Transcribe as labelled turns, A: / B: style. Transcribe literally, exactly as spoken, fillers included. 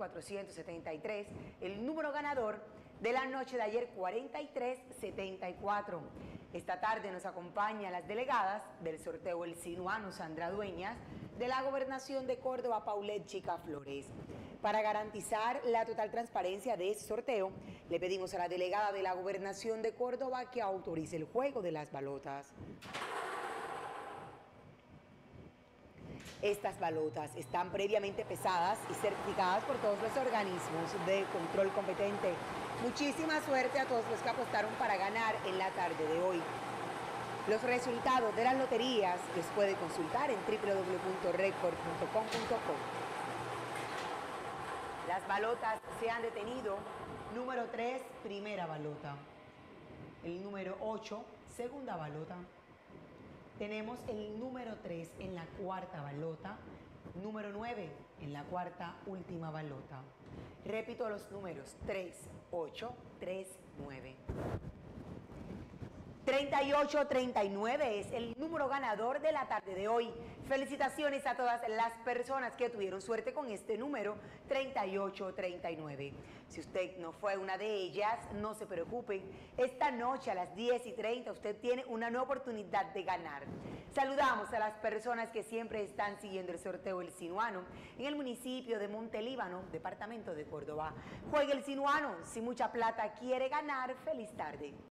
A: cuatrocientos setenta y tres, el número ganador de la noche de ayer, cuarenta y tres setenta y cuatro. Esta tarde nos acompañan las delegadas del sorteo El Sinuano, Sandra Dueñas, de la Gobernación de Córdoba, Paulette Chica Flores. Para garantizar la total transparencia de este sorteo, le pedimos a la delegada de la Gobernación de Córdoba que autorice el juego de las balotas. Estas balotas están previamente pesadas y certificadas por todos los organismos de control competente. Muchísima suerte a todos los que apostaron para ganar en la tarde de hoy. Los resultados de las loterías los puede consultar en w w w punto record punto com punto co. Las balotas se han detenido. Número tres, primera balota. El número ocho, segunda balota. Tenemos el número tres en la cuarta balota. Número nueve en la cuarta última balota. Repito los números: tres, ocho, tres, nueve. treinta y ocho treinta y nueve es el número ganador de la tarde de hoy. Felicitaciones a todas las personas que tuvieron suerte con este número treinta y ocho treinta y nueve. Si usted no fue una de ellas, no se preocupen. Esta noche a las diez y treinta usted tiene una nueva oportunidad de ganar. Saludamos a las personas que siempre están siguiendo el sorteo El Sinuano en el municipio de Montelíbano, departamento de Córdoba. Juegue El Sinuano. Si mucha plata quiere ganar, feliz tarde.